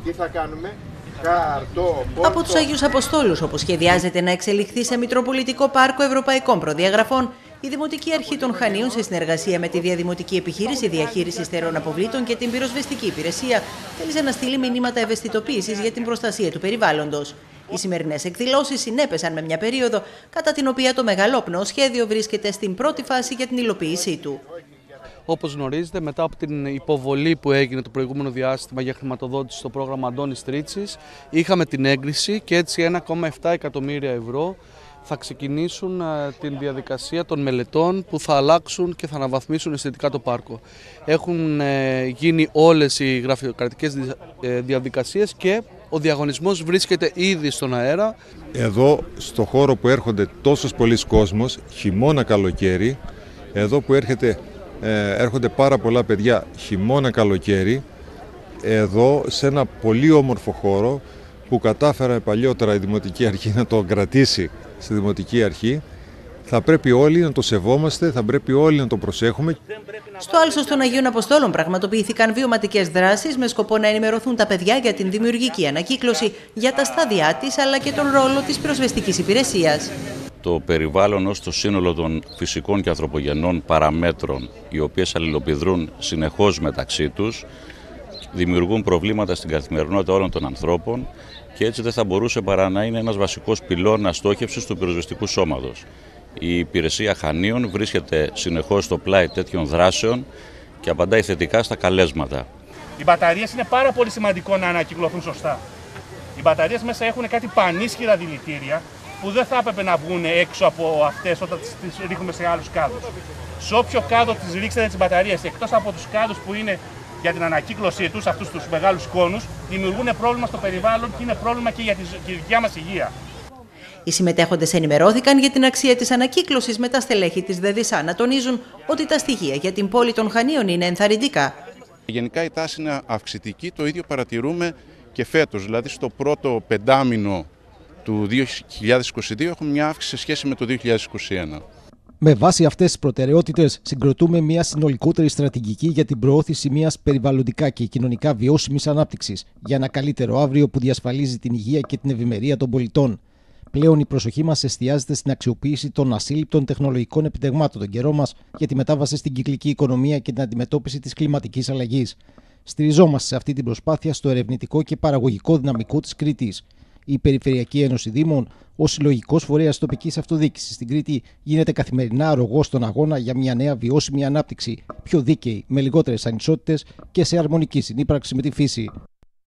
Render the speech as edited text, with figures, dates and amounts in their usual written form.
Τι θα κάνουμε? Από τους Αγίους Αποστόλους, όπου σχεδιάζεται να εξελιχθεί σε Μητροπολιτικό Πάρκο Ευρωπαϊκών Προδιαγραφών, η Δημοτική Αρχή των Χανίων, σε συνεργασία με τη Διαδημοτική Επιχείρηση Διαχείρισης Στερεών Αποβλήτων και την Πυροσβεστική Υπηρεσία, θέλησε να στείλει μηνύματα ευαισθητοποίησης για την προστασία του περιβάλλοντος. Οι σημερινές εκδηλώσεις συνέπεσαν με μια περίοδο κατά την οποία το μεγαλόπνοο σχέδιο βρίσκεται στην πρώτη φάση για την υλοποίησή του. Όπως γνωρίζετε, μετά από την υποβολή που έγινε το προηγούμενο διάστημα για χρηματοδότηση στο πρόγραμμα Αντώνης Τρίτσης, είχαμε την έγκριση και έτσι 1,7 εκατομμύρια ευρώ θα ξεκινήσουν την διαδικασία των μελετών που θα αλλάξουν και θα αναβαθμίσουν αισθητικά το πάρκο. Έχουν γίνει όλες οι γραφειοκρατικές διαδικασίες και ο διαγωνισμός βρίσκεται ήδη στον αέρα. Εδώ, στο χώρο που έρχονται τόσος πολλής κόσμος, χειμώνα καλοκαίρι, εδώ που έρχονται πάρα πολλά παιδιά χειμώνα καλοκαίρι, εδώ σε ένα πολύ όμορφο χώρο που κατάφερα παλιότερα η Δημοτική Αρχή να το κρατήσει στη Δημοτική Αρχή, θα πρέπει όλοι να το σεβόμαστε, θα πρέπει όλοι να το προσέχουμε. Στο Άλσος των Αγίων Αποστόλων πραγματοποιήθηκαν βιωματικές δράσεις με σκοπό να ενημερωθούν τα παιδιά για την δημιουργική ανακύκλωση, για τα στάδια της αλλά και τον ρόλο της πυροσβεστικής υπηρεσίας. Το περιβάλλον ως το σύνολο των φυσικών και ανθρωπογενών παραμέτρων, οι οποίες αλληλοπηδρούν συνεχώς μεταξύ τους, δημιουργούν προβλήματα στην καθημερινότητα όλων των ανθρώπων και έτσι δεν θα μπορούσε παρά να είναι ένας βασικός πυλώνας στόχευσης του πυροσβεστικού σώματος. Η Υπηρεσία Χανίων βρίσκεται συνεχώς στο πλάι τέτοιων δράσεων και απαντάει θετικά στα καλέσματα. Οι μπαταρίες είναι πάρα πολύ σημαντικό να ανακυκλωθούν σωστά. Οι μπαταρίες μέσα έχουν κάτι πανίσχυρα δηλητήρια που δεν θα έπρεπε να βγουν έξω από αυτές όταν τις ρίχνουμε σε άλλους κάδους. Σε όποιο κάδο τις ρίξετε τις μπαταρίες, εκτός από τους κάδους που είναι για την ανακύκλωσή τους, αυτούς τους μεγάλους κόνους, δημιουργούν πρόβλημα στο περιβάλλον και είναι πρόβλημα και για τη δικιά μας υγεία. Οι συμμετέχοντες ενημερώθηκαν για την αξία της ανακύκλωσης με τα στελέχη της ΔΕΔΙΣΑ να τονίζουν ότι τα στοιχεία για την πόλη των Χανίων είναι ενθαρρυντικά. Γενικά η τάση είναι αυξητική, το ίδιο παρατηρούμε και φέτος, δηλαδή στο πρώτο πεντάμηνο του 2022 έχουμε μια αύξηση σε σχέση με το 2021. Με βάση αυτές τις προτεραιότητες, συγκροτούμε μια συνολικότερη στρατηγική για την προώθηση μιας περιβαλλοντικά και κοινωνικά βιώσιμης ανάπτυξης για ένα καλύτερο αύριο που διασφαλίζει την υγεία και την ευημερία των πολιτών. Πλέον η προσοχή μας εστιάζεται στην αξιοποίηση των ασύλληπτων τεχνολογικών επιτευγμάτων τον καιρό μας για τη μετάβαση στην κυκλική οικονομία και την αντιμετώπιση της κλιματικής αλλαγής. Στηριζόμαστε σε αυτή την προσπάθεια στο ερευνητικό και παραγωγικό δυναμικό της Κρήτης. Η Περιφερειακή Ένωση Δήμων, ως συλλογικός φορέας τοπικής αυτοδιοίκησης στην Κρήτη, γίνεται καθημερινά αρρωγός στον αγώνα για μια νέα βιώσιμη ανάπτυξη, πιο δίκαιη, με λιγότερες ανισότητες και σε αρμονική συνύπαρξη με τη φύση.